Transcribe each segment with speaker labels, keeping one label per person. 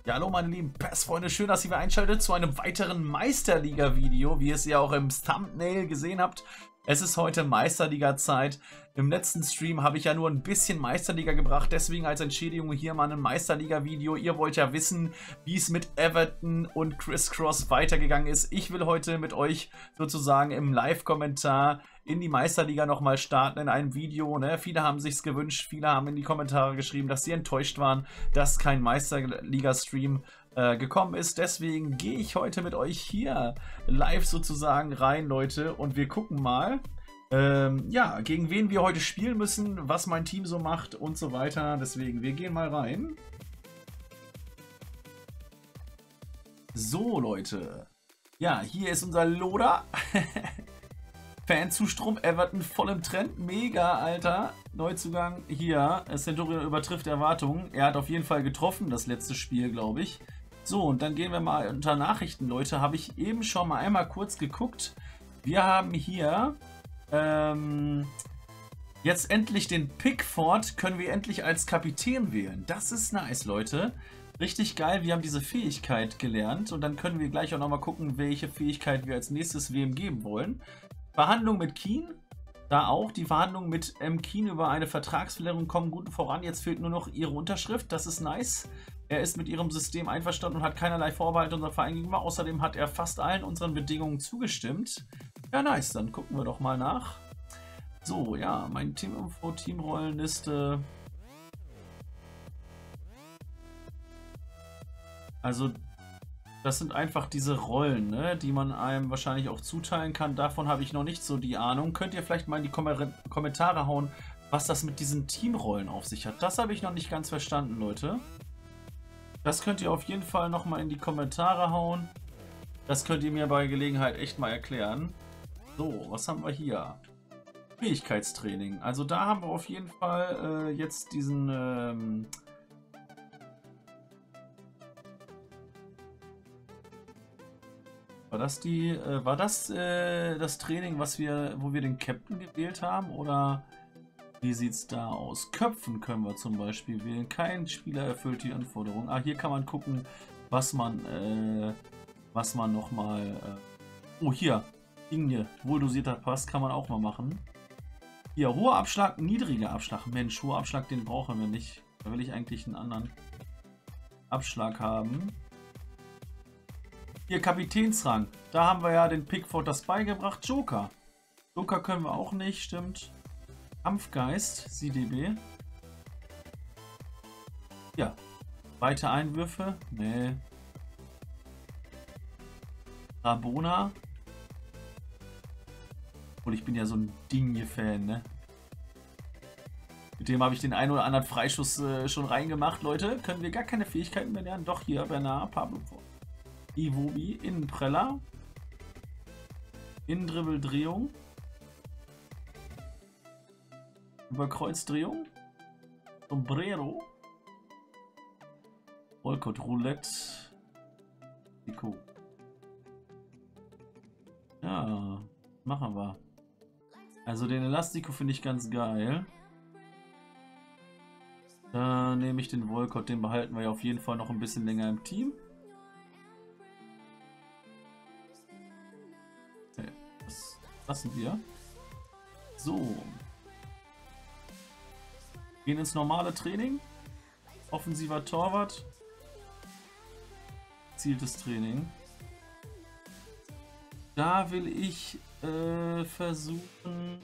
Speaker 1: Ja, hallo meine lieben PES-Freunde, schön, dass ihr wieder einschaltet zu einem weiteren Meisterliga-Video, wie ihr es ja auch im Thumbnail gesehen habt. Es ist heute Meisterliga-Zeit. Im letzten Stream habe ich ja nur ein bisschen Meisterliga gebracht, deswegen als Entschädigung hier mal ein Meisterliga-Video. Ihr wollt ja wissen, wie es mit Everton und Chris Cross weitergegangen ist. Ich will heute mit euch sozusagen im Live-Kommentar in die Meisterliga nochmal starten in einem Video. Ne? Viele haben sich's gewünscht, viele haben in die Kommentare geschrieben, dass sie enttäuscht waren, dass kein Meisterliga-Stream gekommen ist. Deswegen gehe ich heute mit euch hier live sozusagen rein, Leute, und wir gucken mal, ja, gegen wen wir heute spielen müssen, was mein Team so macht und so weiter. Deswegen, wir gehen mal rein. So, Leute. Ja, hier ist unser Loader. Fanzustrom, Everton voll im Trend. Mega, Alter. Neuzugang hier. Centurion übertrifft Erwartungen. Er hat auf jeden Fall getroffen, das letzte Spiel, glaube ich. So, und dann gehen wir mal unter Nachrichten, Leute. Habe ich eben schon mal einmal kurz geguckt. Wir haben hier jetzt endlich den Pickford, können wir endlich als Kapitän wählen. Das ist nice, Leute. Richtig geil, wir haben diese Fähigkeit gelernt. Und dann können wir gleich auch nochmal gucken, welche Fähigkeit wir als nächstes wem geben wollen. Verhandlung mit Keane. Da auch. Die Verhandlungen mit Keane über eine Vertragsverlängerung kommen gut voran. Jetzt fehlt nur noch ihre Unterschrift. Das ist nice. Er ist mit ihrem System einverstanden und hat keinerlei Vorbehalte unserem Verein gegenüber. Außerdem hat er fast allen unseren Bedingungen zugestimmt. Ja, nice. Dann gucken wir doch mal nach. So, ja, mein Teaminfo, Teamrollenliste. Also, das sind einfach diese Rollen, ne, die man einem wahrscheinlich auch zuteilen kann. Davon habe ich noch nicht so die Ahnung. Könnt ihr vielleicht mal in die Kommentare hauen, was das mit diesen Teamrollen auf sich hat. Das habe ich noch nicht ganz verstanden, Leute. Das könnt ihr auf jeden Fall nochmal in die Kommentare hauen. Das könnt ihr mir bei Gelegenheit echt mal erklären. So, was haben wir hier? Fähigkeitstraining. Also da haben wir auf jeden Fall jetzt diesen... War das das Training, wo wir den Captain gewählt haben? Oder wie sieht es da aus? Köpfen können wir zum Beispiel wählen. Kein Spieler erfüllt die Anforderungen. Ah, hier kann man gucken, was man nochmal... oh, hier. Inge, wohl dosierter Pass, kann man auch mal machen. Hier, hoher Abschlag, niedriger Abschlag. Mensch, hoher Abschlag, den brauchen wir nicht. Da will ich eigentlich einen anderen Abschlag haben. Hier, Kapitänsrang. Da haben wir ja den Pickford das beigebracht. Joker. Joker können wir auch nicht, stimmt. Kampfgeist, CDB. Ja. Weite Einwürfe. Nee. Rabona. Und ich bin ja so ein Dinge-Fan, ne? Mit dem habe ich den einen oder anderen Freischuss schon reingemacht, Leute. Können wir gar keine Fähigkeiten mehr lernen? Doch, hier, Bernard, Pablo. Iwobi, Innenpreller. Innendribbeldrehung. Überkreuzdrehung. Sombrero. Rollcode Roulette. Nico. Ja, machen wir. Also den Elastico finde ich ganz geil. Da nehme ich den Volcott, den behalten wir ja auf jeden Fall noch ein bisschen länger im Team. Okay, das lassen wir. So. Gehen ins normale Training. Offensiver Torwart. Gezieltes Training. Da will ich versuchen.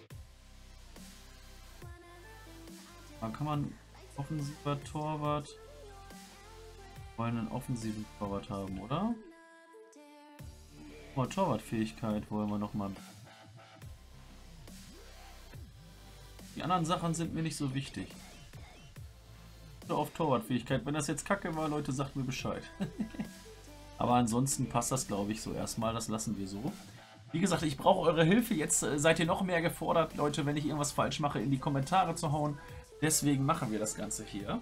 Speaker 1: Da kann man offensiver Torwart. Wollen einen offensiven Torwart haben, oder? Oh, Torwartfähigkeit wollen wir noch mal. Die anderen Sachen sind mir nicht so wichtig. Auf Torwartfähigkeit. Wenn das jetzt kacke war, Leute, sagt mir Bescheid. Aber ansonsten passt das, glaube ich, so erstmal. Das lassen wir so. Wie gesagt, ich brauche eure Hilfe. Jetzt seid ihr noch mehr gefordert, Leute, wenn ich irgendwas falsch mache, in die Kommentare zu hauen. Deswegen machen wir das Ganze hier.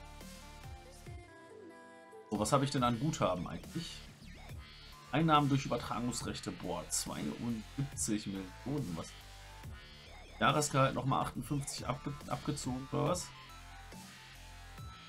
Speaker 1: So, was habe ich denn an Guthaben eigentlich? Einnahmen durch Übertragungsrechte. Boah, 72 Millionen. Was? Jahresgehalt nochmal 58 abgezogen oder was?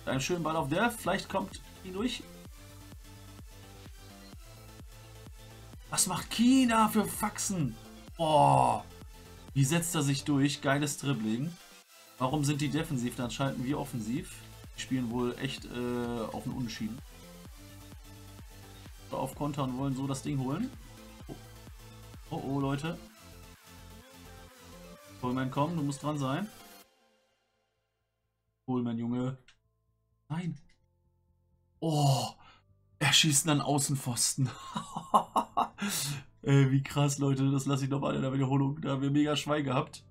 Speaker 1: Einen schönen Ball auf der. Vielleicht kommt ihn durch. Was macht China für Faxen? Oh, wie setzt er sich durch? Geiles Dribbling. Warum sind die defensiv? Dann schalten wir offensiv. Die spielen wohl echt auf den Unentschieden. So, auf Konter und wollen so das Ding holen. Oh, oh, oh Leute. Coleman, komm, du musst dran sein. Coleman, Junge. Nein. Oh, er schießt an Außenpfosten. Wie krass, Leute. Das lasse ich nochmal in der Wiederholung. Da haben wir mega Schwein gehabt.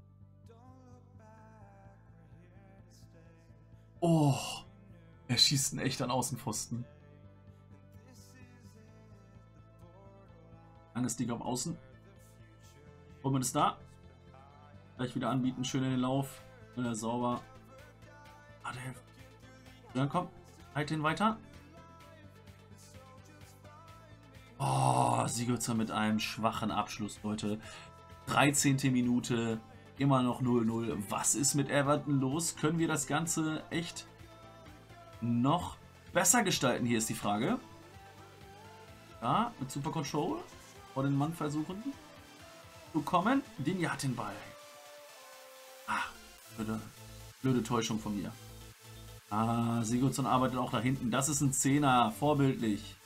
Speaker 1: Oh, er schießt ihn echt an Außenpfosten. Langes Ding auf Außen. Coleman ist da. Gleich wieder anbieten. Schön in den Lauf. Sauber. Ah, der hilft. Dann komm. Halt den weiter. Oh, Sigurdsson mit einem schwachen Abschluss, Leute. 13. Minute. Immer noch 0-0. Was ist mit Everton los? Können wir das Ganze echt noch besser gestalten? Hier ist die Frage. Ja, mit Super Control. Vor den Mann versuchen zu kommen. Dinja hat den Ball. Ach, blöde Täuschung von mir. Ah, Sigurdsson arbeitet auch da hinten. Das ist ein Zehner. Vorbildlich.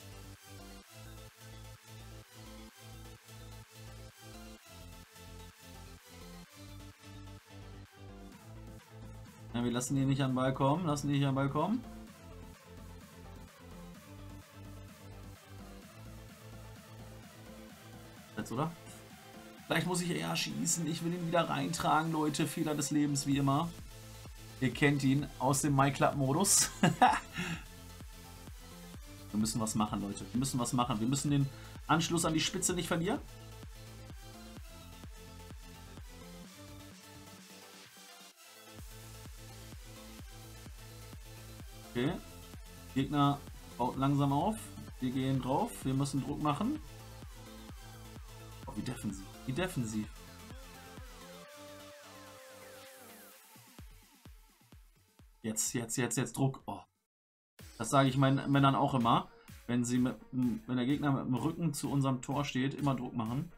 Speaker 1: Ja, wir lassen die nicht an den Ball kommen. Lassen die nicht an den Ball kommen. Jetzt, oder? Vielleicht muss ich eher schießen. Ich will ihn wieder reintragen, Leute. Fehler des Lebens, wie immer. Ihr kennt ihn aus dem MyClub-Modus. Wir müssen was machen, Leute. Wir müssen was machen. Wir müssen den Anschluss an die Spitze nicht verlieren. Okay. Gegner baut langsam auf. Wir gehen drauf. Wir müssen Druck machen. Oh, wie defensiv. Wie defensiv. Jetzt Druck. Oh. Das sage ich meinen Männern auch immer. Wenn der Gegner mit dem Rücken zu unserem Tor steht, immer Druck machen.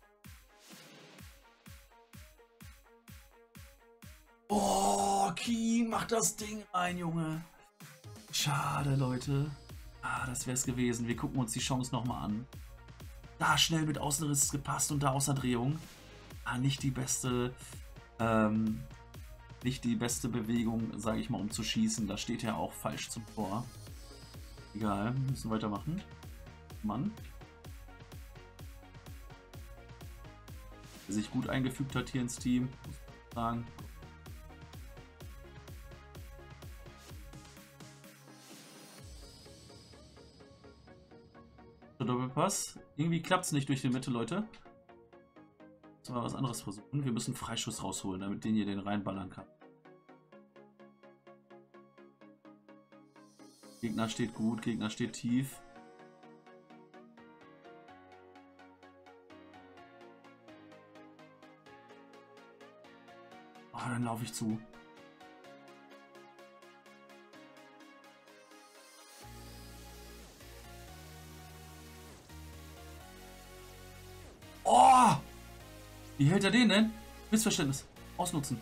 Speaker 1: Oh, Keen macht das Ding ein, Junge. Schade, Leute. Ah, das wäre es gewesen. Wir gucken uns die Chance nochmal an. Da schnell mit Außenriss gepasst und da Außerdrehung. Ah, nicht die beste Bewegung, sage ich mal, um zu schießen. Da steht er auch falsch zum Tor. Egal, müssen weitermachen. Mann. Der sich gut eingefügt hat hier ins Team, muss ich sagen. Doppelpass. Irgendwie klappt es nicht durch die Mitte, Leute. Müssen wir was anderes versuchen. Wir müssen Freischuss rausholen, damit den hier den reinballern kann. Gegner steht gut, Gegner steht tief. Oh, dann laufe ich zu. Oh! Wie hält er den denn? Missverständnis. Ausnutzen.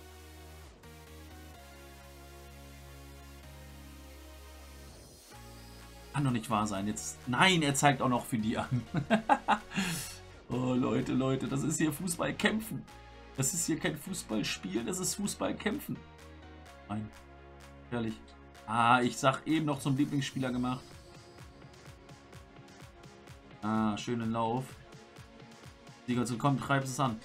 Speaker 1: Kann doch nicht wahr sein. Jetzt. Nein, er zeigt auch noch für die an. Oh, Leute, das ist hier Fußballkämpfen. Das ist hier kein Fußballspiel, das ist Fußballkämpfen. Nein. Ehrlich. Ah, ich sag eben noch zum Lieblingsspieler gemacht. Ah, schönen Lauf. Sigurdsson, komm, treib es an.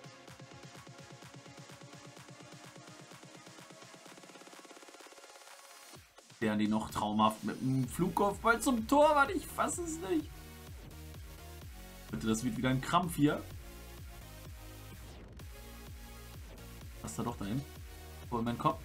Speaker 1: Wären die noch traumhaft mit dem Flugkopfball zum Tor, Mann, ich fasse es nicht. Bitte, das wird wieder ein Krampf hier. Was ist da doch dahin? Hol meinen Kopf.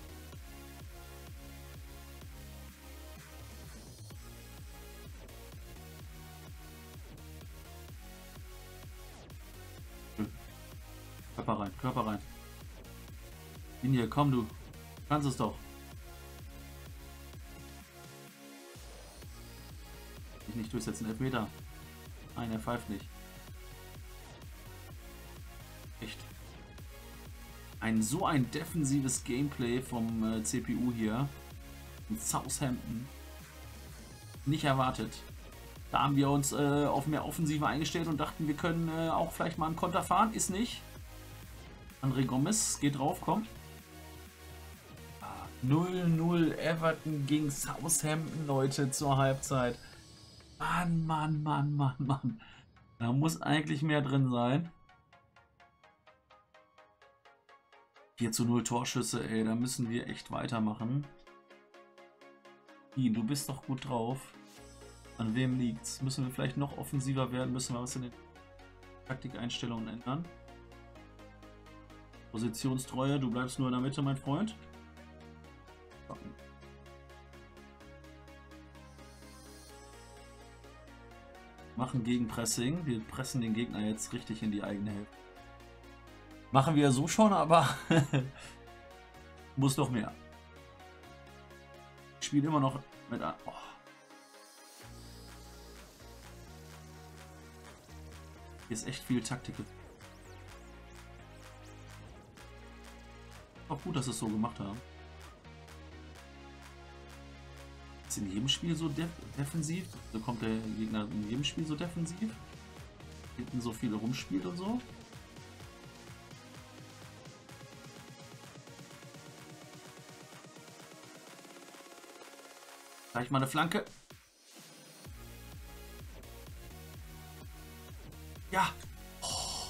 Speaker 1: Körper rein. In hier, komm du. Kannst es doch. sich nicht durchsetzen. Elfmeter. Nein, er pfeift nicht. Echt. So ein defensives Gameplay vom CPU hier. In Southampton. Nicht erwartet. Da haben wir uns auf mehr Offensive eingestellt und dachten, wir können auch vielleicht mal einen Konter fahren. Ist nicht. André Gomes geht drauf, kommt. 0-0 Everton gegen Southampton, Leute, zur Halbzeit. Mann, Mann, Mann, Mann, Mann. Da muss eigentlich mehr drin sein. 4:0 Torschüsse, ey, da müssen wir echt weitermachen. Du bist doch gut drauf. An wem liegt's? Müssen wir vielleicht noch offensiver werden? Müssen wir was in den Taktikeinstellungen ändern? Positionstreue, du bleibst nur in der Mitte, mein Freund. Machen Gegenpressing. Wir pressen den Gegner jetzt richtig in die eigene Hälfte. Machen wir so schon, aber muss noch mehr. Ich spiele immer noch mit... Oh. Hier ist echt viel Taktik. Auch gut, dass sie es so gemacht haben. Ist in jedem Spiel so defensiv? So kommt der Gegner in jedem Spiel so defensiv? Hinten so viel rumspielt und so? Gleich mal eine Flanke. Ja. Oh.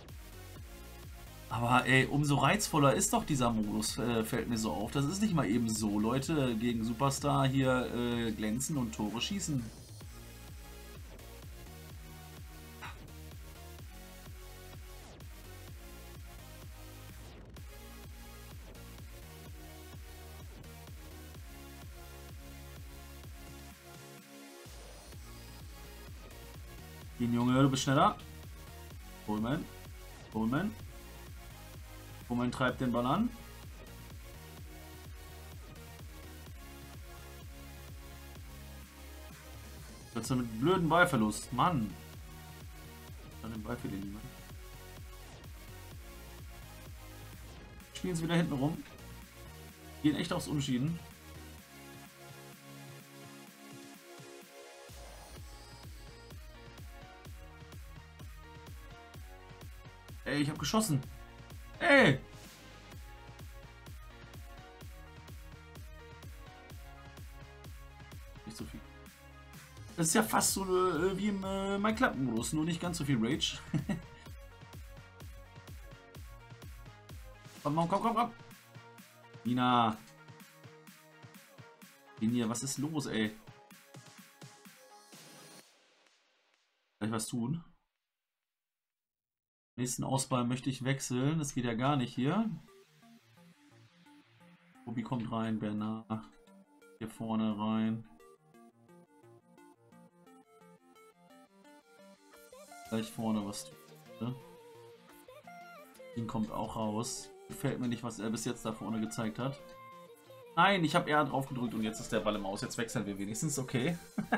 Speaker 1: Aber ey, umso reizvoller ist doch dieser Modus, fällt mir so auf. Das ist nicht mal eben so, Leute gegen Superstar hier glänzen und Tore schießen. Junge, du bist schneller. Coleman. Coleman. Coleman treibt den Ball an. Jetzt mit blöden Ballverlust. Mann. Dann den Ball für den niemand. Spielen sie wieder hinten rum. Gehen echt aufs Unschieden. Ey, ich hab geschossen. Ey! Nicht so viel. Das ist ja fast so wie im mein Klappenmodus, nur nicht ganz so viel Rage. Komm, komm, komm, komm. Nina. Linie, was ist los, ey? Kann ich was tun? Nächsten Ausball möchte ich wechseln. Das geht ja gar nicht hier. Obi kommt rein, Bernard. Hier vorne rein. Gleich vorne was tun. Ihn kommt auch raus. Gefällt mir nicht, was er bis jetzt da vorne gezeigt hat. Nein, ich habe eher drauf gedrückt und jetzt ist der Ball im Aus. Jetzt wechseln wir wenigstens. Okay.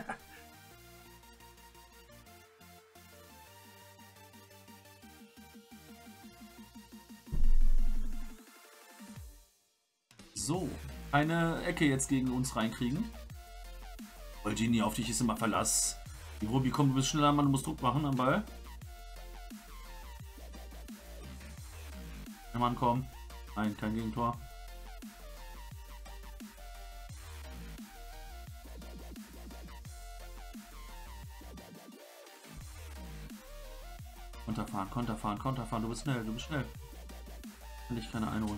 Speaker 1: So, eine Ecke jetzt gegen uns reinkriegen. Gini, auf dich ist immer Verlass. Die Ruby, komm, du bist schneller, Mann, du musst Druck machen am Ball. Der Mann, komm. Nein, kein Gegentor. Konterfahren, Konterfahren, Konterfahren, du bist schnell, du bist schnell. Kann dich keiner einholen.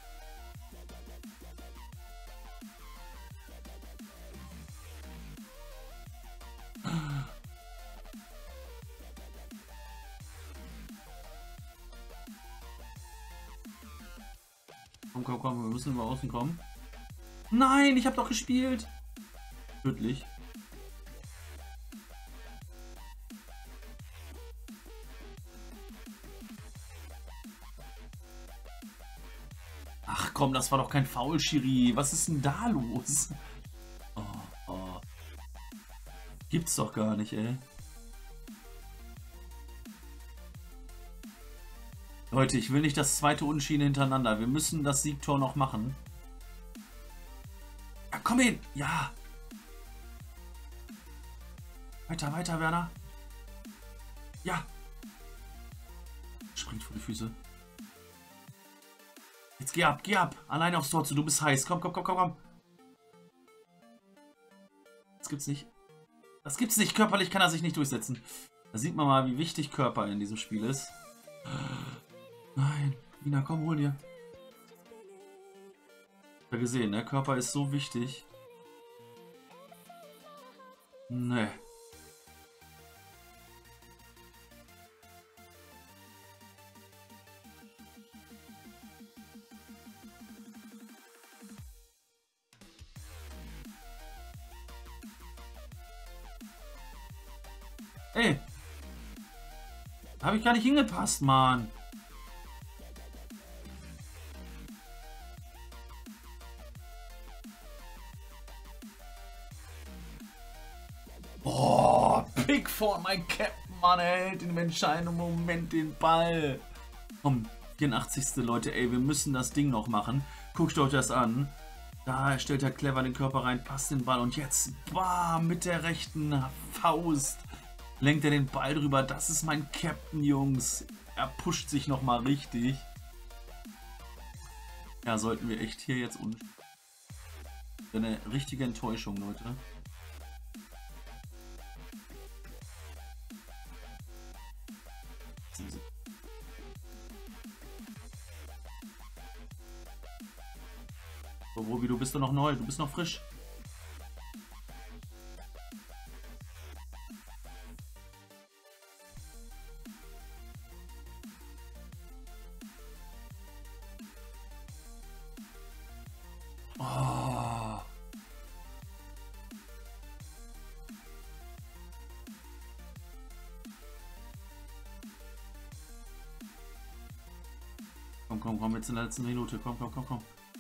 Speaker 1: Komm, komm, komm, wir müssen über außen kommen. Nein, ich habe doch gespielt. Tödlich. Ach komm, das war doch kein Foul, Schiri. Was ist denn da los? Oh, oh. Gibt's doch gar nicht, ey. Leute, ich will nicht das zweite Unentschieden hintereinander. Wir müssen das Siegtor noch machen. Ja, komm hin! Ja! Weiter, weiter, Werner. Ja! Springt vor die Füße. Jetzt geh ab, geh ab! Alleine aufs Tor zu, du bist heiß. Komm, komm, komm, komm, komm! Das gibt's nicht. Das gibt's nicht. Körperlich kann er sich nicht durchsetzen. Da sieht man mal, wie wichtig Körper in diesem Spiel ist. Nein. Nina, komm, hol dir. Habt ihr gesehen, ne? Körper ist so wichtig. Ne. Ey. Da habe ich gar nicht hingepasst, Mann. Oh, Pickford, mein Captain, Mann, er hält im entscheidenden Moment den Ball. Komm, 84. Leute, ey, wir müssen das Ding noch machen. Guckt euch das an. Da stellt er clever den Körper rein, passt den Ball und jetzt, bam, mit der rechten Faust lenkt er den Ball drüber. Das ist mein Captain, Jungs. Er pusht sich nochmal richtig. Ja, sollten wir echt hier jetzt eine richtige Enttäuschung, Leute. So, Robi, du bist doch noch neu, du bist noch frisch. Oh. Komm, komm, komm, jetzt in der letzten Minute. Komm, komm, komm, komm.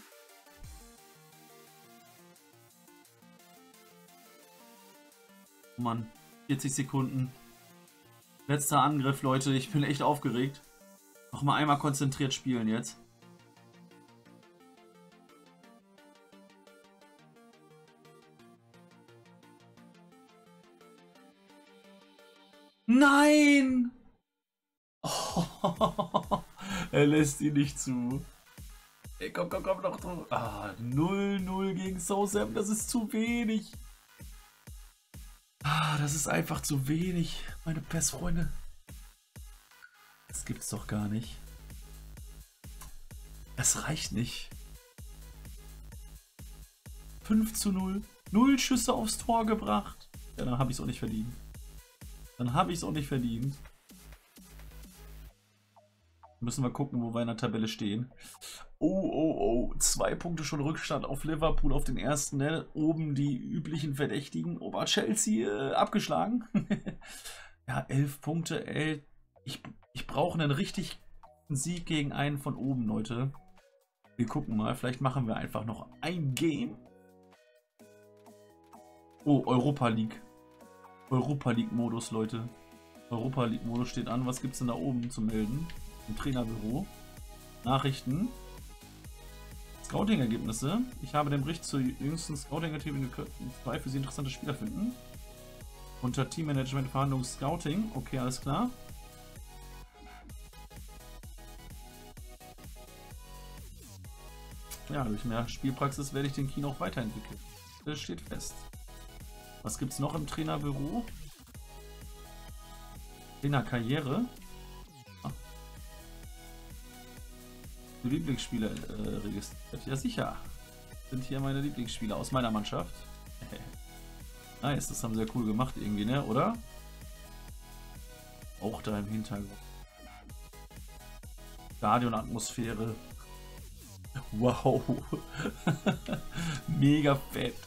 Speaker 1: Oh Mann, 40 Sekunden. Letzter Angriff, Leute. Ich bin echt aufgeregt. Noch mal einmal konzentriert spielen jetzt. Nein! Oh, er lässt ihn nicht zu. Ey, komm, komm, komm, noch drauf. Ah, 0-0 gegen Southampton, das ist zu wenig. Ah, das ist einfach zu wenig, meine PES-Freunde. Das gibt's doch gar nicht. Es reicht nicht. 5:0. 0 Schüsse aufs Tor gebracht. Ja, dann habe ich es auch nicht verdient. Dann habe ich es auch nicht verdient. Müssen wir gucken, wo wir in der Tabelle stehen. Oh, oh, oh. 2 Punkte schon Rückstand auf Liverpool auf den ersten. Ne? Oben die üblichen Verdächtigen. Ober Chelsea abgeschlagen. Ja, 11 Punkte. Ey. Ich brauche einen richtig guten Sieg gegen einen von oben, Leute. Wir gucken mal. Vielleicht machen wir einfach noch ein Game. Oh, Europa League. Europa League Modus, Leute. Europa League Modus steht an. Was gibt es denn da oben zu melden? Im Trainerbüro. Nachrichten. Scouting-Ergebnisse. Ich habe den Bericht zur jüngsten Scouting-Ergebnissen zwei für Sie interessante Spieler finden. Unter Teammanagement, Verhandlung, Scouting. Okay, alles klar. Ja, durch mehr Spielpraxis werde ich den Kino auch weiterentwickeln. Das steht fest. Was gibt es noch im Trainerbüro? Trainerkarriere. Ah. Die Lieblingsspieler registriert. Ja, sicher. Sind hier meine Lieblingsspieler aus meiner Mannschaft. Nice, das haben sie ja cool gemacht irgendwie, ne? Oder? Auch da im Hintergrund. Stadionatmosphäre. Wow. Mega fett.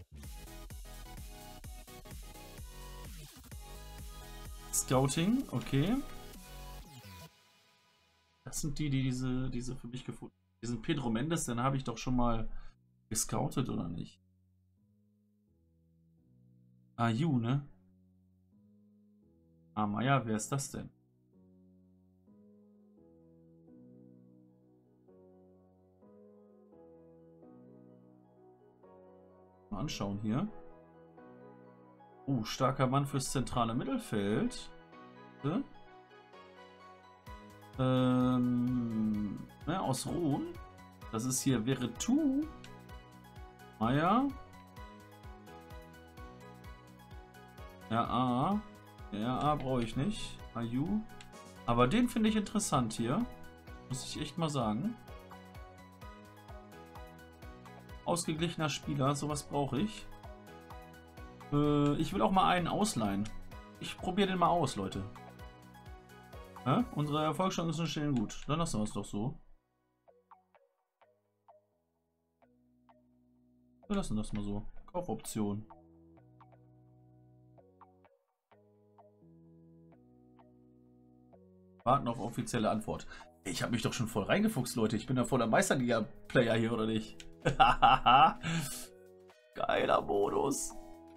Speaker 1: Scouting, okay. Das sind die diese für mich gefunden. Diesen Pedro Mendes, den habe ich doch schon mal gescoutet, oder nicht? Ayu, ne? Amaya, wer ist das denn? Mal anschauen hier. Starker Mann fürs zentrale Mittelfeld. Aus Rouen. Das ist hier Veretout. Meier. RA. RA brauche ich nicht. Ayu. Aber den finde ich interessant hier. Muss ich echt mal sagen. Ausgeglichener Spieler, sowas brauche ich. Ich will auch mal einen ausleihen. Ich probiere den mal aus, Leute. Ja? Unsere Erfolgschancen stehen gut. Dann lassen wir es doch so. Wir lassen das mal so. Kaufoption. Warten auf offizielle Antwort. Ich habe mich doch schon voll reingefuchst, Leute. Ich bin ja voller Meisterliga-Player hier, oder nicht? Geiler Modus.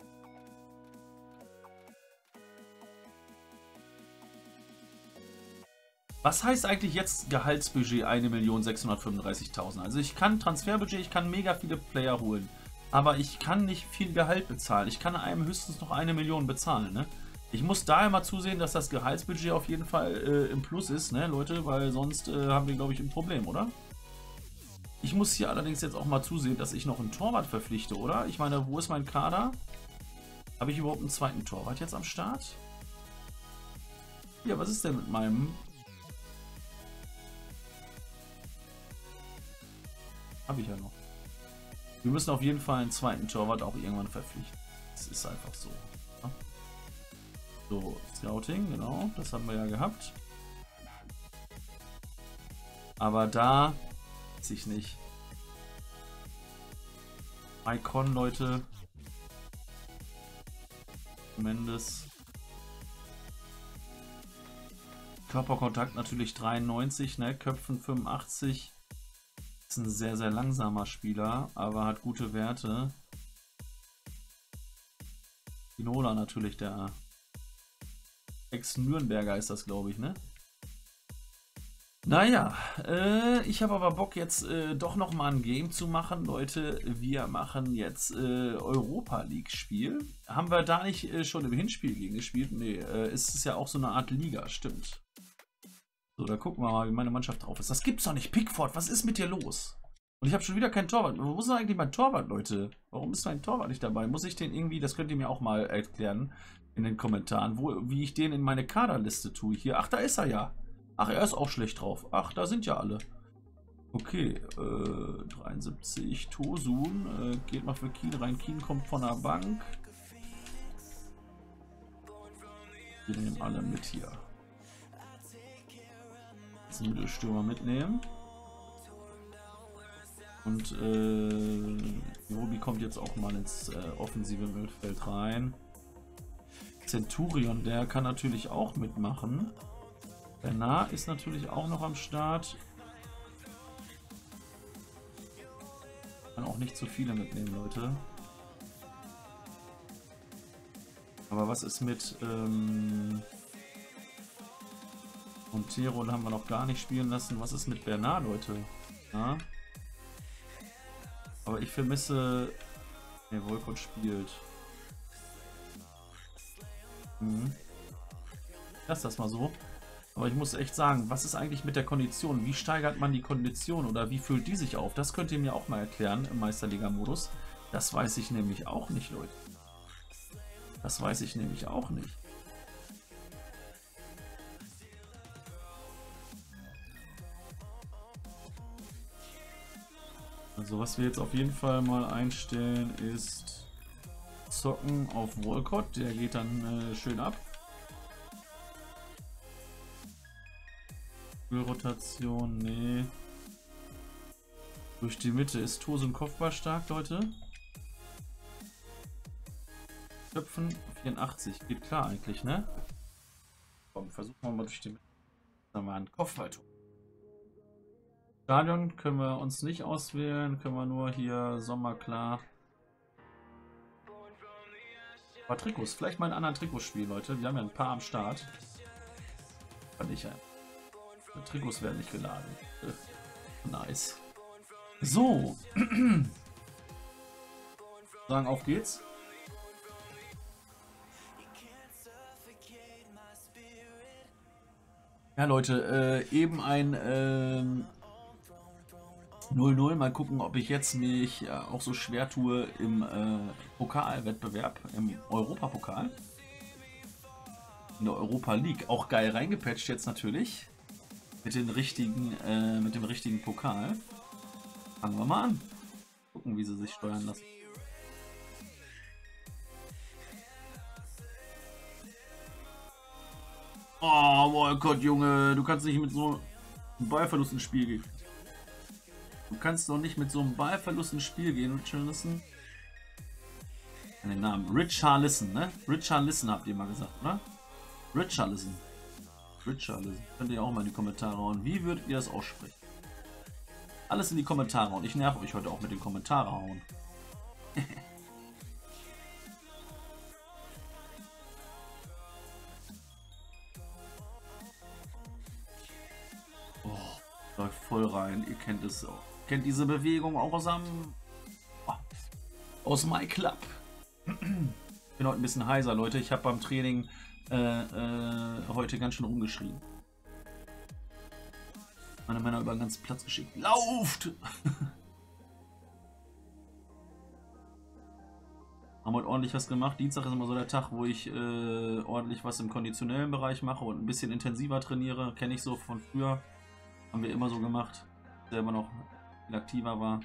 Speaker 1: Was heißt eigentlich jetzt Gehaltsbudget 1.635.000? Also ich kann Transferbudget, ich kann mega viele Player holen. Aber ich kann nicht viel Gehalt bezahlen. Ich kann einem höchstens noch 1 Million bezahlen, ne? Ich muss daher mal zusehen, dass das Gehaltsbudget auf jeden Fall im Plus ist, ne, Leute? Weil sonst haben wir, glaube ich, ein Problem, oder? Ich muss hier allerdings jetzt auch mal zusehen, dass ich noch einen Torwart verpflichte, oder? Ich meine, wo ist mein Kader? Habe ich überhaupt einen zweiten Torwart jetzt am Start? Ja, was ist denn mit meinem... Habe ich ja noch. Wir müssen auf jeden Fall einen zweiten Torwart auch irgendwann verpflichten. Das ist einfach so. Ja? So, Scouting, genau. Das haben wir ja gehabt. Aber da... weiß ich nicht. Icon, Leute. Mendes. Körperkontakt natürlich 93, ne? Köpfen 85. Ist ein sehr, sehr langsamer Spieler, aber hat gute Werte. Ginola natürlich, der Ex-Nürnberger ist das, glaube ich, ne? Naja, ich habe aber Bock jetzt doch nochmal ein Game zu machen, Leute. Wir machen jetzt Europa League Spiel. Haben wir da nicht schon im Hinspiel gegen gespielt? Nee, ist es ja auch so eine Art Liga, stimmt. So, da gucken wir mal, wie meine Mannschaft drauf ist. Das gibt's doch nicht. Pickford, was ist mit dir los? Und ich habe schon wieder keinen Torwart. Wo ist denn eigentlich mein Torwart, Leute? Warum ist mein Torwart nicht dabei? Muss ich den irgendwie, das könnt ihr mir auch mal erklären in den Kommentaren, wie ich den in meine Kaderliste tue hier. Ach, da ist er ja. Ach, er ist auch schlecht drauf. Ach, da sind ja alle. Okay, 73. Tosun geht mal für Kien rein. Kien kommt von der Bank. Wir nehmen alle mit hier. Jetzt einen Mittelstürmer mitnehmen. Und Jobi kommt jetzt auch mal ins offensive Mittelfeld rein. Centurion, der kann natürlich auch mitmachen. Bernard ist natürlich auch noch am Start. Kann auch nicht zu viele mitnehmen, Leute. Aber was ist mit Montero, haben wir noch gar nicht spielen lassen. Was ist mit Bernard, Leute? Ja? Aber ich vermisse... Ne, Wolcott spielt. Lass das mal so. Aber ich muss echt sagen, was ist eigentlich mit der Kondition? Wie steigert man die Kondition oder wie füllt die sich auf? Das könnt ihr mir auch mal erklären im Meisterliga-Modus. Das weiß ich nämlich auch nicht, Leute. Das weiß ich nämlich auch nicht. Also was wir jetzt auf jeden Fall mal einstellen ist Zocken auf Wolcott. Der geht dann schön ab. Rotation, nee. Durch die Mitte ist Tosun Kopfball stark, Leute. Köpfen 84. Geht klar eigentlich, ne? Komm, versuchen wir mal durch die Mitte. Dann mal einen Kopfball tun. Stadion können wir uns nicht auswählen. Können wir nur hier Sommer klar. Aber Trikots, vielleicht mal einen anderen Trikotspiel, Leute. Wir haben ja ein paar am Start. Fand ich ja. Die Trikots werden nicht geladen. Nice. So. Sagen, auf geht's. Ja, Leute, eben ein 0-0. Mal gucken, ob ich jetzt mich auch so schwer tue im Pokalwettbewerb, im Europapokal. In der Europa League. Auch geil reingepatcht jetzt natürlich. Mit dem richtigen Pokal. Fangen wir mal an. Gucken, wie sie sich steuern lassen. Oh, mein Gott, Junge, du kannst nicht mit so einem Ballverlust ins Spiel gehen. Du kannst doch nicht mit so einem Ballverlust ins Spiel gehen, Richarlison. Den Namen. Richarlison, ne? Richarlison habt ihr mal gesagt, oder? Richarlison. Richarlison. Könnt ihr auch mal in die Kommentare hauen. Wie würdet ihr das aussprechen? Alles in die Kommentare hauen. Ich nerv euch heute auch mit den Kommentaren hauen. Läuft voll rein. Ihr kennt es auch. Kennt diese Bewegung auch aus My Club. Ich bin heute ein bisschen heiser, Leute. Ich habe beim Training heute ganz schön rumgeschrien. Meine Männer über den ganzen Platz geschickt. Lauft! Haben heute ordentlich was gemacht. Dienstag ist immer so der Tag, wo ich ordentlich was im konditionellen Bereich mache und ein bisschen intensiver trainiere. Kenne ich so von früher. Haben wir immer so gemacht. Selber noch viel aktiver war.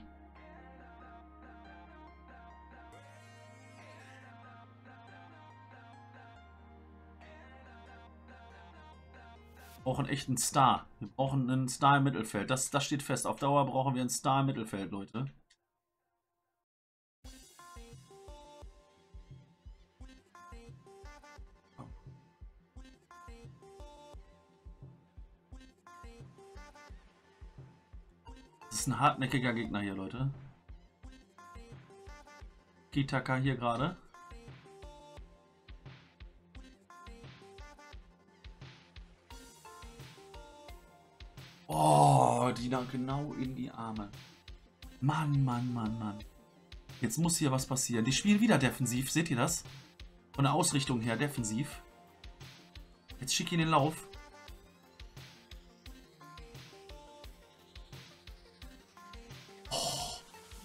Speaker 1: Wir brauchen echt einen Star. Wir brauchen einen Star im Mittelfeld. Das steht fest. Auf Dauer brauchen wir einen Star im Mittelfeld, Leute. Das ist ein hartnäckiger Gegner hier, Leute. Kitaka hier gerade. Oh, die da genau in die Arme. Mann, Mann, Mann, Mann. Jetzt muss hier was passieren. Die spielen wieder defensiv. Seht ihr das? Von der Ausrichtung her defensiv. Jetzt schick ihn in den Lauf. Oh.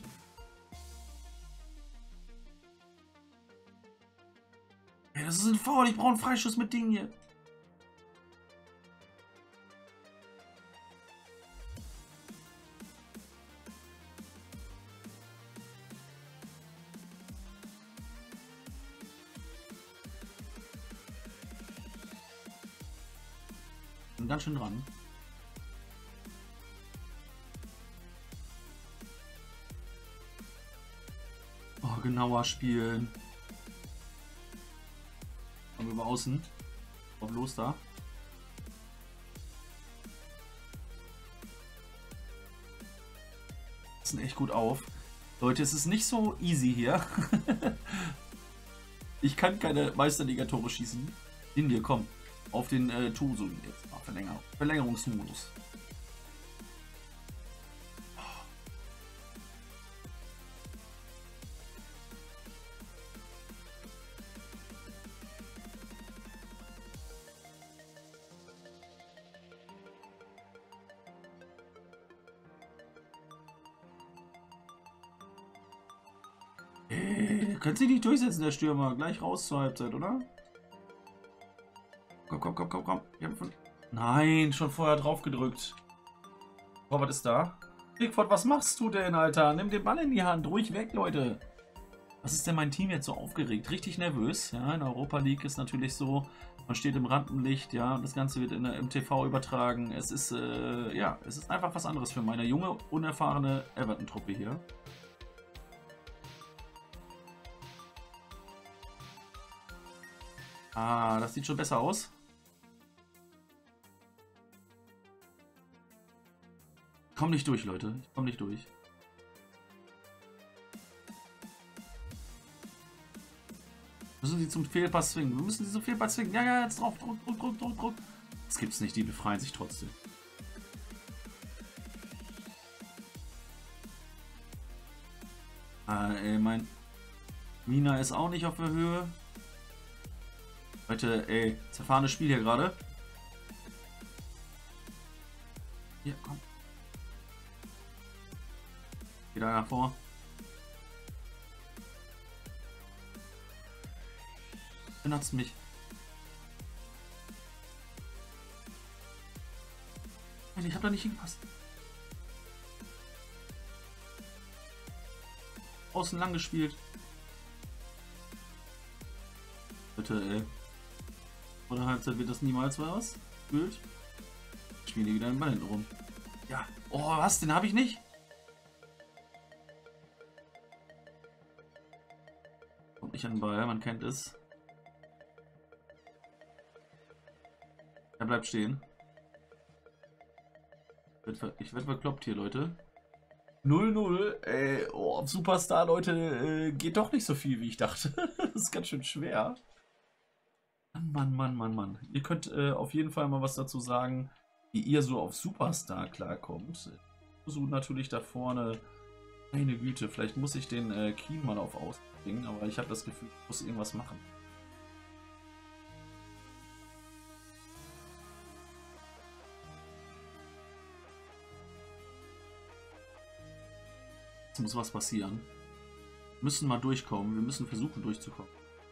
Speaker 1: Ja, das ist ein Foul. Ich brauche einen Freischuss mit Ding hier. Ganz schön dran. Oh, genauer spielen. Kommen wir über außen. Auf los da. Das sind echt gut auf. Leute, es ist nicht so easy hier. Ich kann keine Meisterliga-Tore schießen. In dir, komm. Auf den Tuso jetzt mal Verlängerungsmodus. Können Sie nicht durchsetzen, der Stürmer. Gleich raus zur Halbzeit, oder? Komm, komm, komm, komm, komm. Nein, schon vorher drauf gedrückt. Oh, was ist da? Pickford, was machst du denn, Alter? Nimm den Ball in die Hand. Ruhig weg, Leute. Was ist denn mein Team jetzt so aufgeregt? Richtig nervös. Ja, in der Europa League ist natürlich so, man steht im Rampenlicht, ja, das Ganze wird im TV übertragen. Es ist, ja, es ist einfach was anderes für meine junge, unerfahrene Everton-Truppe hier. Ah, das sieht schon besser aus. Ich komm nicht durch, Leute. Ich komm nicht durch. Das müssen sie zum Fehlpass zwingen. Wir müssen sie zum Fehlpass zwingen. Ja, ja, jetzt drauf. Druck. Das gibt's nicht. Die befreien sich trotzdem. Mein Mina ist auch nicht auf der Höhe. Leute, ey, zerfahrenes Spiel hier gerade. Hier, komm. Geh da hervor. Benutzt mich. Ich hab da nicht hingepasst. Außen lang gespielt. Bitte, ey. Vor der Halbzeit wird das niemals was. Gefühlt. Ich spiele wieder den Ball hinten rum. Ja. Oh, was? Den habe ich nicht? Kommt nicht an den Ball, man kennt es. Er bleibt stehen. Ich werde verkloppt hier, Leute. 0-0. Oh, auf Superstar, Leute, geht doch nicht so viel, wie ich dachte. Das ist ganz schön schwer. Mann. Ihr könnt auf jeden Fall mal was dazu sagen, wie ihr so auf Superstar klarkommt. Versucht natürlich da vorne. Meine Güte, vielleicht muss ich den Keen mal auf ausbringen, aber ich habe das Gefühl, ich muss irgendwas machen. Es muss was passieren. Wir müssen mal durchkommen. Wir müssen versuchen durchzukommen.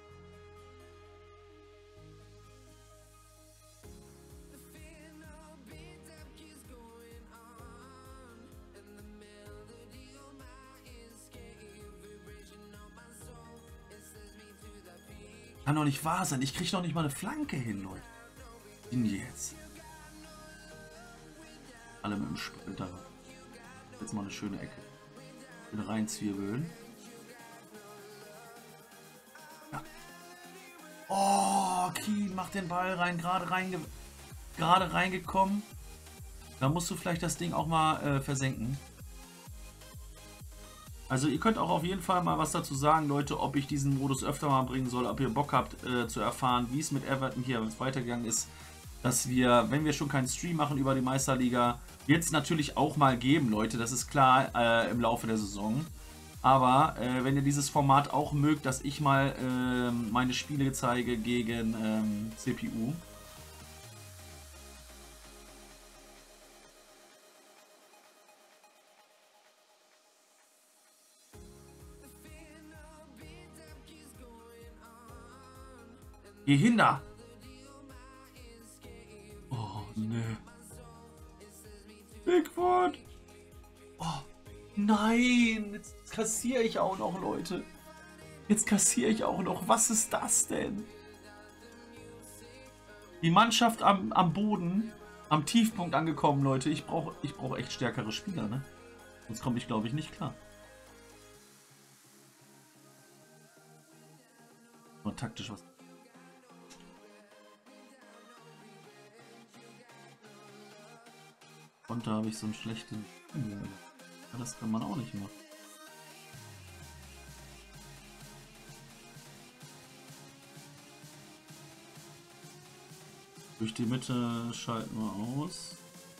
Speaker 1: Kann doch nicht wahr sein. Ich kriege noch nicht mal eine Flanke hin, Leute. In jetzt. Alle mit dem Sprinter. Jetzt mal eine schöne Ecke. Reinzwirbeln. Ja. Oh, Keen macht den Ball rein. Gerade reingekommen. Da musst du vielleicht das Ding auch mal versenken. Also ihr könnt auch auf jeden Fall mal was dazu sagen, Leute, ob ich diesen Modus öfter mal bringen soll, ob ihr Bock habt zu erfahren, wie es mit Everton hier weitergegangen ist. Dass wir, wenn wir schon keinen Stream machen über die Meisterliga, wird es natürlich auch mal geben, Leute, das ist klar, im Laufe der Saison. Aber wenn ihr dieses Format auch mögt, dass ich mal meine Spiele zeige gegen CPU. Geh hin da! Oh, ne. Bigfoot! Oh, nein! Jetzt kassiere ich auch noch, Leute. Jetzt kassiere ich auch noch. Was ist das denn? Die Mannschaft am Boden, am Tiefpunkt angekommen, Leute. Ich brauch echt stärkere Spieler, ne? Sonst komme ich, glaube ich, nicht klar. Mal taktisch was. Und da habe ich so einen schlechten... Ja, das kann man auch nicht machen. Durch die Mitte schalten wir aus.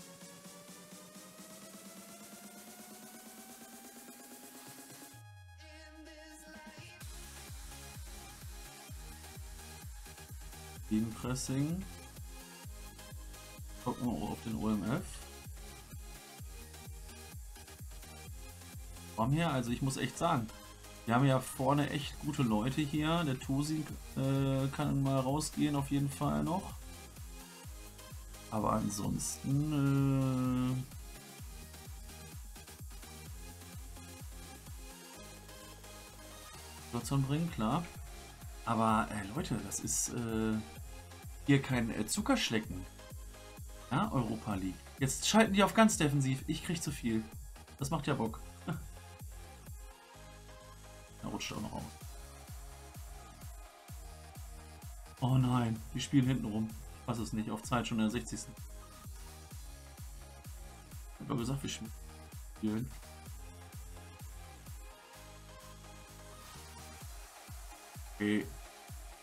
Speaker 1: Gegenpressing. Gucken wir auf den OMF. Also ich muss echt sagen, wir haben ja vorne echt gute Leute hier. Der Tosi kann mal rausgehen auf jeden Fall noch. Aber ansonsten Situation bringen, klar. Aber Leute, das ist hier kein Zuckerschlecken. Ja, Europa League. Jetzt schalten die auf ganz defensiv. Ich krieg zu viel. Das macht ja Bock. Er rutscht auch noch aus. Oh nein, die spielen hinten rum. Ich weiß es nicht, auf Zeit schon in der 60. Ich hab doch gesagt, wir spielen. Okay.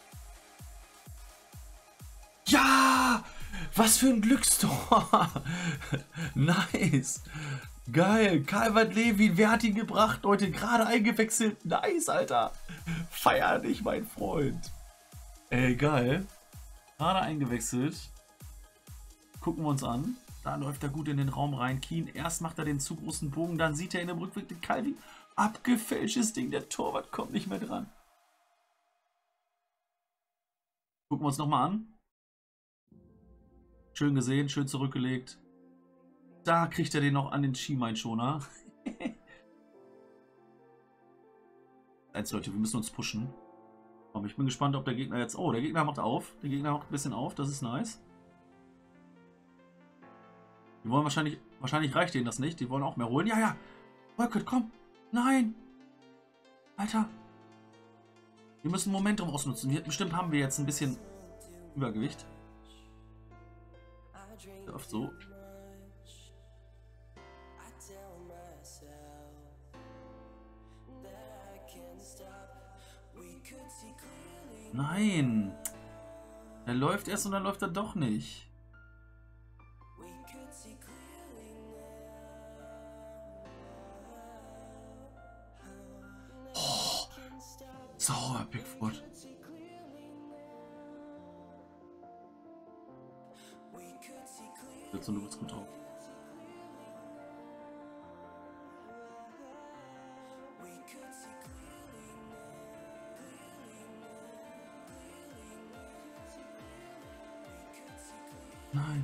Speaker 1: Was für ein Glückstor. Nice. Geil. Calvert-Lewin, wer hat ihn gebracht, Leute? Gerade eingewechselt. Nice, Alter. Feier dich, mein Freund. Ey, geil. Gerade eingewechselt. Gucken wir uns an. Da läuft er gut in den Raum rein. Keen, erst macht er den zu großen Bogen, dann sieht er in dem Rückweg den Calvin. Abgefälschtes Ding, der Torwart kommt nicht mehr dran. Gucken wir uns nochmal an. Schön gesehen, schön zurückgelegt. Da kriegt er den noch an den Schienbeinschoner. Eins, Leute, wir müssen uns pushen. Aber ich bin gespannt, ob der Gegner jetzt... Oh, der Gegner macht auf. Der Gegner macht ein bisschen auf, das ist nice. Die wollen wahrscheinlich reicht denen das nicht. Die wollen auch mehr holen. Ja, ja. Rocket, komm. Nein. Alter. Wir müssen Momentum ausnutzen. Bestimmt haben wir jetzt ein bisschen Übergewicht. Oft so. Nein. Er läuft erst und dann läuft er doch nicht. Oh, sauer, Bigfoot. Jetzt und du bist gut drauf. Nein.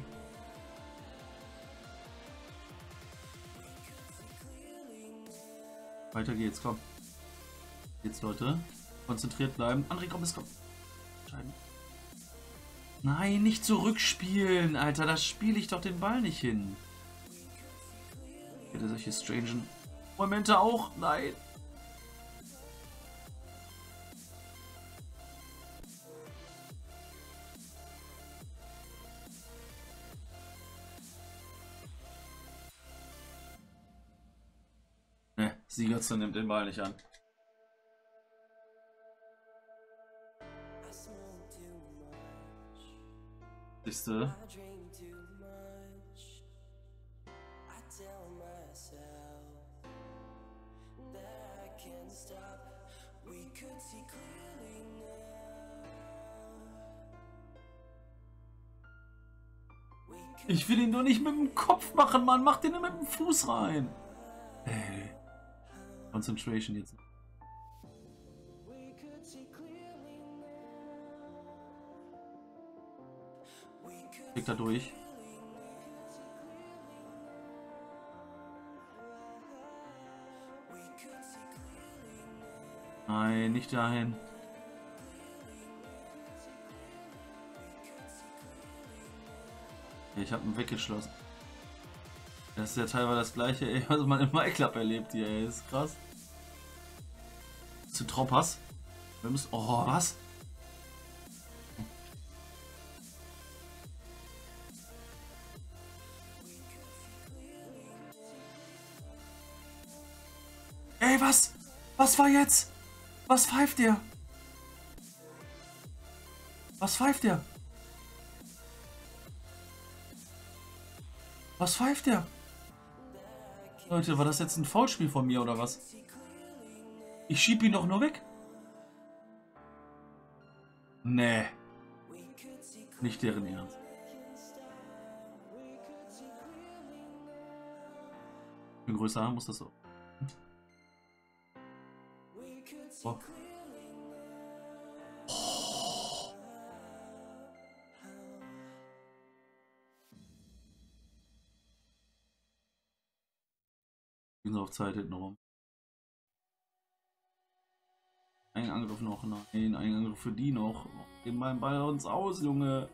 Speaker 1: Weiter geht's, komm. Jetzt, Leute. Konzentriert bleiben. André, komm, komm. Nein, nicht zurückspielen, Alter. Da spiele ich doch den Ball nicht hin. Hätte solche strangen Momente auch. Nein. Ne, Sigurdsson nimmt den Ball nicht an. Siehste. Ich will ihn doch nicht mit dem Kopf machen, Mann. Mach den nur mit dem Fuß rein. Ey. Concentration jetzt. Da durch. Nein, nicht dahin. Ich habe ihn weggeschlossen. Das ist ja teilweise das gleiche, ey, was man im MyClub erlebt hier, ey. Das ist krass. Zu Troppers. Wir müssen. Oh, was? Ey, was? Was war jetzt? Was pfeift der? Was pfeift der? Was pfeift der? Leute, war das jetzt ein Foulspiel von mir oder was? Ich schieb ihn doch nur weg. Nee. Nicht deren Ernst. Ich bin größer, muss das so. Oh. Oh. Ich bin auf Zeit hinten rum. Ein Angriff noch, nein, ein Angriff für die noch. Geben meinen Ball uns aus, Junge.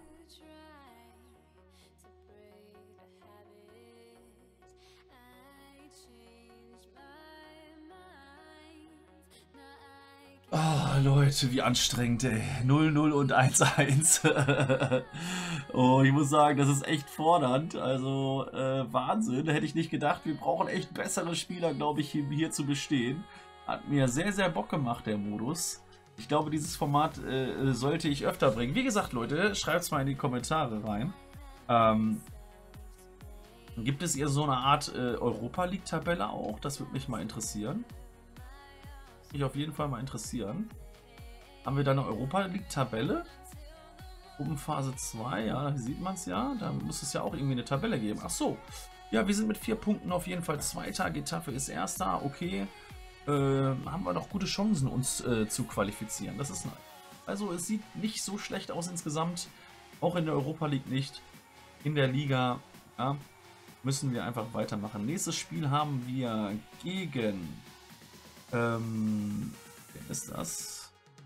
Speaker 1: Oh, Leute, wie anstrengend, ey. 0-0 und 1-1. Oh, ich muss sagen, das ist echt fordernd. Also, Wahnsinn. Hätte ich nicht gedacht. Wir brauchen echt bessere Spieler, glaube ich, hier zu bestehen. Hat mir sehr, sehr Bock gemacht, der Modus. Ich glaube, dieses Format sollte ich öfter bringen. Wie gesagt, Leute, schreibt es mal in die Kommentare rein. Gibt es hier so eine Art Europa League-Tabelle auch? Das würde mich mal interessieren. Mich auf jeden Fall mal interessieren. Haben wir da eine Europa League-Tabelle? Gruppenphase 2, ja, hier sieht man es ja. Da muss es ja auch irgendwie eine Tabelle geben. Ach so. Ja, wir sind mit 4 Punkten auf jeden Fall Zweiter. Getafe ist Erster. Okay. Haben wir noch gute Chancen, uns zu qualifizieren. Das ist nice. Also es sieht nicht so schlecht aus insgesamt. Auch in der Europa League nicht. In der Liga, ja, müssen wir einfach weitermachen. Nächstes Spiel haben wir gegen... wer ist das?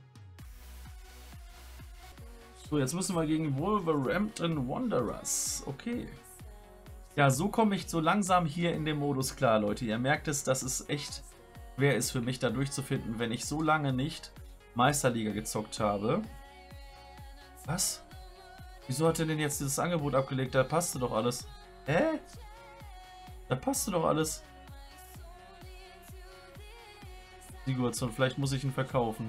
Speaker 1: So, jetzt müssen wir gegen Wolverhampton Wanderers. Okay. Ja, so komme ich so langsam hier in dem Modus klar, Leute. Ihr merkt es, dass es echt schwer ist für mich da durchzufinden, wenn ich so lange nicht Meisterliga gezockt habe. Was? Wieso hat er denn jetzt dieses Angebot abgelegt? Da passte doch alles. Hä? Da passte doch alles. Sigurdsson, vielleicht muss ich ihn verkaufen.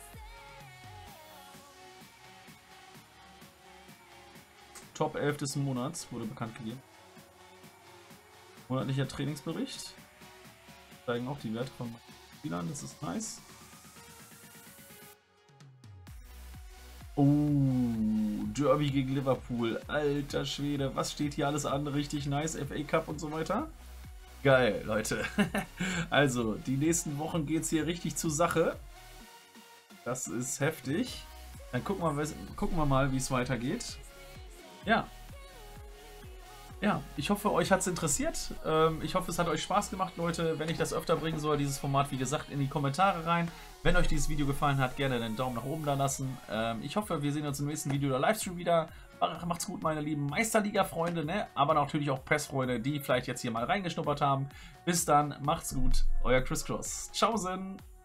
Speaker 1: Top 11 des Monats wurde bekannt gegeben. Monatlicher Trainingsbericht. Zeigen auch die Werte von Spielern, das ist nice. Oh, Derby gegen Liverpool. Alter Schwede, was steht hier alles an? Richtig nice, FA Cup und so weiter. Geil, Leute. Also, die nächsten Wochen geht es hier richtig zur Sache. Das ist heftig. Dann gucken wir mal, wie es weitergeht. Ja. Ja, ich hoffe, euch hat es interessiert. Ich hoffe, es hat euch Spaß gemacht, Leute. Wenn ich das öfter bringen soll, dieses Format, wie gesagt, in die Kommentare rein. Wenn euch dieses Video gefallen hat, gerne einen Daumen nach oben da lassen. Ich hoffe, wir sehen uns im nächsten Video oder Livestream wieder. Macht's gut, meine lieben Meisterliga-Freunde, ne? Aber natürlich auch PES-Freunde, die vielleicht jetzt hier mal reingeschnuppert haben. Bis dann, macht's gut, euer Chris Cross. Tschaußen!